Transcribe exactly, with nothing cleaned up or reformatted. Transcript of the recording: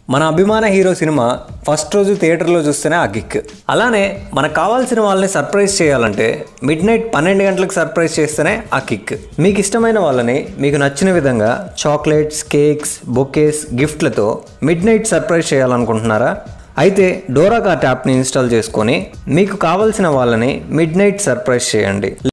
మన అభిమాన hero cinema first రోజు థియేటర్లో చూస్తేనే ఆ కిక్. అలానే మనకు కావాల్సిన వాళ్ళని సర్ప్రైజ్ చేయాలంటే మిడ్ నైట్ పన్నెండు గంటలకు సర్ప్రైజ్ చేస్తేనే ఆ కిక్. మీకు ఇష్టమైన వాళ్ళని మీకు నచ్చిన విధంగా చాక్లెట్స్, కేక్స్, బొకేస్, గిఫ్ట్లతో మిడ్ నైట్ సర్ప్రైజ్ చేయాలనుకుంటున్నారా? అయితే డోరా కార్ట్ యాప్ని ఇన్స్టాల్ చేసుకొని మీకు కావాల్సిన వాళ్ళని మిడ్ నైట్ సర్ప్రైజ్ చేయండి.